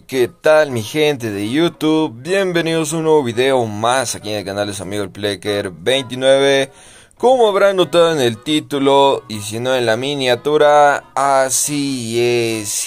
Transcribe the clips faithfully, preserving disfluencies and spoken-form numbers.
¿Qué tal mi gente de YouTube? Bienvenidos a un nuevo video más aquí en el canal de su amigo el Plecker veintinueve. Como habrán notado en el título y si no en la miniatura, así es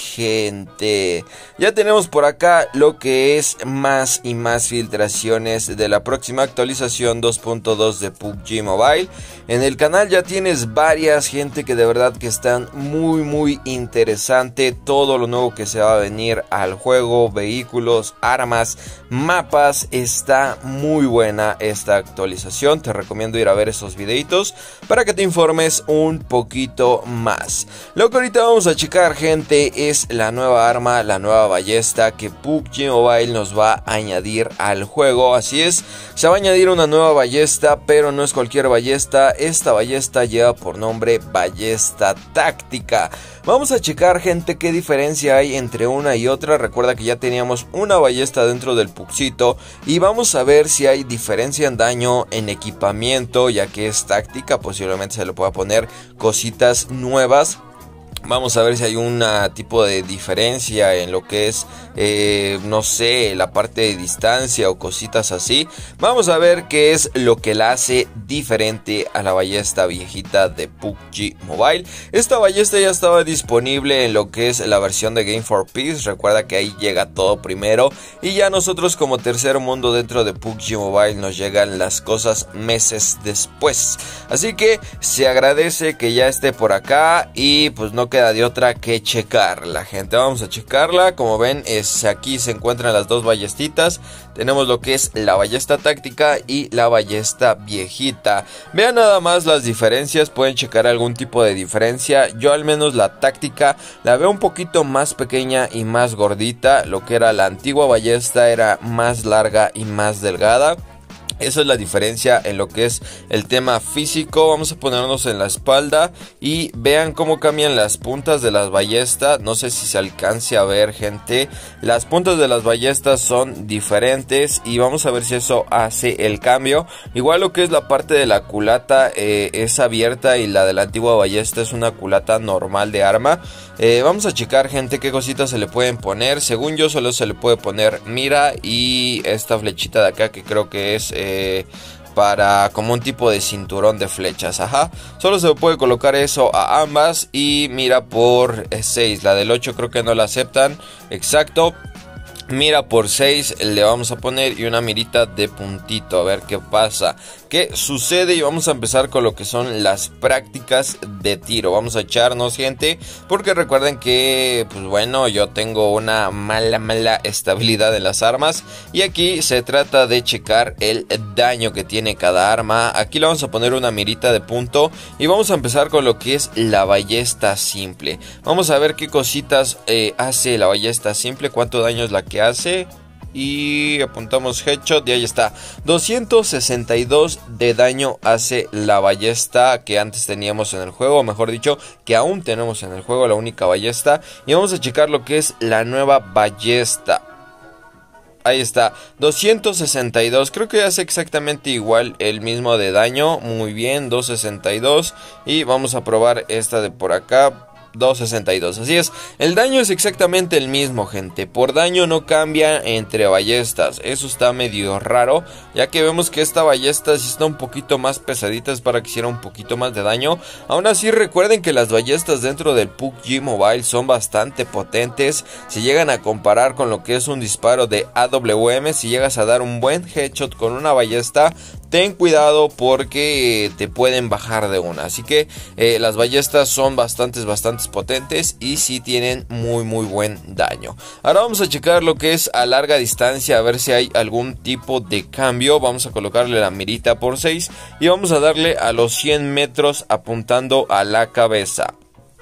gente. Ya tenemos por acá lo que es más y más filtraciones de la próxima actualización dos punto dos de P U B G Mobile. En el canal ya tienes varias gente que de verdad que están muy muy interesante todo lo nuevo que se va a venir al juego, vehículos, armas, mapas. Está muy buena esta actualización, te recomiendo ir a ver esos videitos para que te informes un poquito más. Lo que ahorita vamos a checar gente es la nueva arma, la nueva ballesta que P U B G Mobile nos va a añadir al juego. Así es, se va a añadir una nueva ballesta, pero no es cualquier ballesta. Esta ballesta lleva por nombre ballesta táctica. Vamos a checar gente qué diferencia hay entre una y otra. Recuerda que ya teníamos una ballesta dentro del Puxito y vamos a ver si hay diferencia en daño, en equipamiento, ya que es táctica, posiblemente se le pueda poner cositas nuevas. Vamos a ver si hay un tipo de diferencia en lo que es, eh, no sé, la parte de distancia o cositas así. Vamos a ver qué es lo que la hace diferente a la ballesta viejita de P U B G Mobile. Esta ballesta ya estaba disponible en lo que es la versión de Game for Peace. Recuerda que ahí llega todo primero y ya nosotros como tercer mundo dentro de P U B G Mobile nos llegan las cosas meses después. Así que se agradece que ya esté por acá y pues no queda de otra que checarla gente. Vamos a checarla. Como ven es aquí se encuentran las dos ballestitas. Tenemos lo que es la ballesta táctica y la ballesta viejita. Vean nada más las diferencias, pueden checar algún tipo de diferencia. Yo al menos la táctica la veo un poquito más pequeña y más gordita. Lo que era la antigua ballesta era más larga y más delgada. Esa es la diferencia en lo que es el tema físico. Vamos a ponernos en la espalda y vean cómo cambian las puntas de las ballestas. No sé si se alcance a ver gente. Las puntas de las ballestas son diferentes y vamos a ver si eso hace el cambio. Igual lo que es la parte de la culata eh, es abierta y la de la antigua ballesta es una culata normal de arma. Eh, vamos a checar gente qué cositas se le pueden poner. Según yo solo se le puede poner mira y esta flechita de acá que creo que es... Eh, para como un tipo de cinturón de flechas, ajá, solo se puede colocar eso a ambas y mira por seis, la del ocho creo que no la aceptan, exacto. Mira por seis le vamos a poner y una mirita de puntito, a ver qué pasa, qué sucede. Y vamos a empezar con lo que son las prácticas de tiro. Vamos a echarnos gente, porque recuerden que pues bueno, yo tengo una mala mala estabilidad en las armas y aquí se trata de checar el daño que tiene cada arma. Aquí le vamos a poner una mirita de punto y vamos a empezar con lo que es la ballesta simple. Vamos a ver qué cositas eh, hace la ballesta simple, cuánto daño es la que hace y apuntamos headshot y ahí está, doscientos sesenta y dos de daño hace la ballesta que antes teníamos en el juego, o mejor dicho que aún tenemos en el juego, la única ballesta. Y vamos a checar lo que es la nueva ballesta. Ahí está, doscientos sesenta y dos, creo que hace exactamente igual el mismo de daño. Muy bien, doscientos sesenta y dos. Y vamos a probar esta de por acá, doscientos sesenta y dos, así es, el daño es exactamente el mismo gente, por daño no cambia entre ballestas, eso está medio raro, ya que vemos que esta ballesta sí está un poquito más pesadita, es para que hiciera un poquito más de daño. Aún así recuerden que las ballestas dentro del P U B G Mobile son bastante potentes, si llegan a comparar con lo que es un disparo de A W M, si llegas a dar un buen headshot con una ballesta, ten cuidado porque te pueden bajar de una. Así que eh, las ballestas son bastantes, bastantes potentes y sí tienen muy, muy buen daño. Ahora vamos a checar lo que es a larga distancia, a ver si hay algún tipo de cambio. Vamos a colocarle la mirita por seis y vamos a darle a los cien metros apuntando a la cabeza.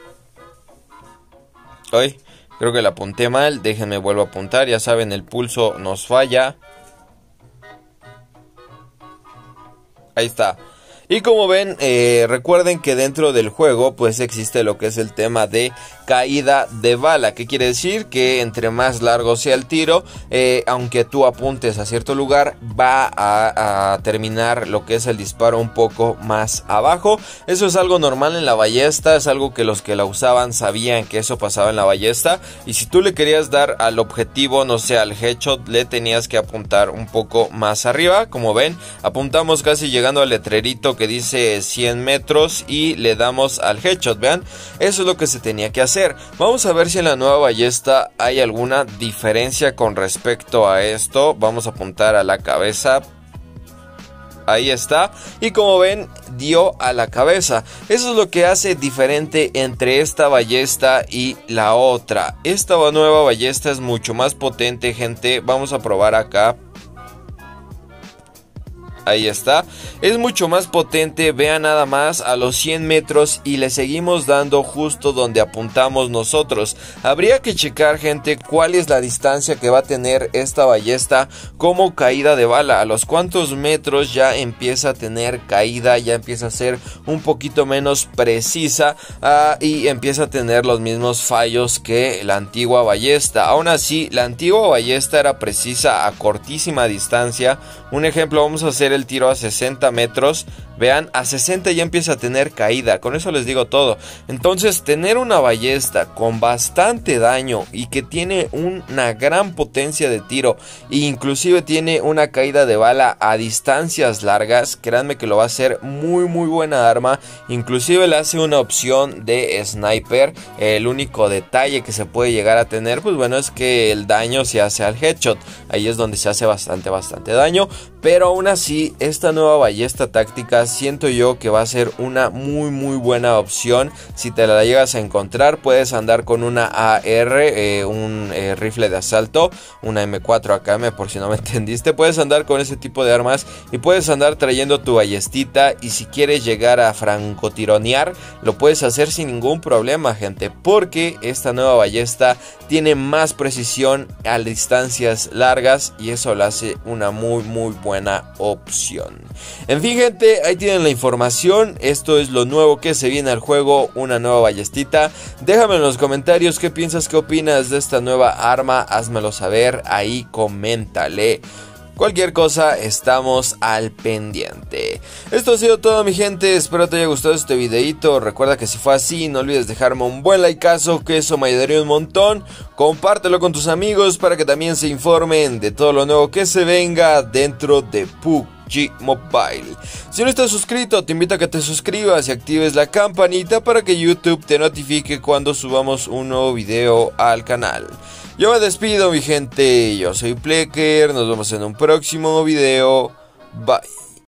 Ay, creo que la apunté mal, déjenme vuelvo a apuntar. Ya saben, el pulso nos falla. Ahí está. Y como ven, eh, recuerden que dentro del juego pues existe lo que es el tema de caída de bala. ¿Qué quiere decir? Que entre más largo sea el tiro, eh, aunque tú apuntes a cierto lugar, va a, a terminar lo que es el disparo un poco más abajo. Eso es algo normal en la ballesta, es algo que los que la usaban sabían que eso pasaba en la ballesta. Y si tú le querías dar al objetivo, no sé, al headshot, le tenías que apuntar un poco más arriba. Como ven, apuntamos casi llegando al letrerito que dice cien metros y le damos al headshot. Vean, eso es lo que se tenía que hacer. Vamos a ver si en la nueva ballesta hay alguna diferencia con respecto a esto. Vamos a apuntar a la cabeza. Ahí está, y como ven, dio a la cabeza. Eso es lo que hace diferente entre esta ballesta y la otra. Esta nueva ballesta es mucho más potente, gente. Vamos a probar acá. Ahí está, es mucho más potente, vean nada más a los cien metros y le seguimos dando justo donde apuntamos nosotros. Habría que checar, gente, cuál es la distancia que va a tener esta ballesta como caída de bala. A los cuantos metros ya empieza a tener caída, ya empieza a ser un poquito menos precisa uh, y empieza a tener los mismos fallos que la antigua ballesta. Aún así, la antigua ballesta era precisa a cortísima distancia. Un ejemplo, vamos a hacer el tiro a sesenta metros. Vean, a sesenta ya empieza a tener caída. Con eso les digo todo. Entonces, tener una ballesta con bastante daño y que tiene una gran potencia de tiro e inclusive tiene una caída de bala a distancias largas, créanme que lo va a hacer muy muy buena arma. Inclusive le hace una opción de sniper. El único detalle que se puede llegar a tener, pues bueno, es que el daño se hace al headshot. Ahí es donde se hace bastante bastante daño. Pero aún así, esta nueva ballesta táctica siento yo que va a ser una muy muy buena opción. Si te la llegas a encontrar, puedes andar con una A R, eh, un eh, rifle de asalto, una M cuatro A K M, por si no me entendiste. Puedes andar con ese tipo de armas y puedes andar trayendo tu ballestita. Y si quieres llegar a francotironear, lo puedes hacer sin ningún problema, gente, porque esta nueva ballesta tiene más precisión a distancias largas y eso la hace una muy muy buena opción. En fin, gente, ahí tienen la información. Esto es lo nuevo que se viene al juego, una nueva ballestita. Déjame en los comentarios qué piensas, qué opinas de esta nueva arma. Házmelo saber, ahí coméntale. Cualquier cosa, estamos al pendiente. Esto ha sido todo, mi gente. Espero te haya gustado este videito. Recuerda que si fue así, no olvides dejarme un buen likeazo, que eso me ayudaría un montón. Compártelo con tus amigos para que también se informen de todo lo nuevo que se venga dentro de P U B G Mobile. Si no estás suscrito, te invito a que te suscribas y actives la campanita para que YouTube te notifique cuando subamos un nuevo video al canal. Yo me despido, mi gente. Yo soy Plecker. Nos vemos en un próximo video. Bye.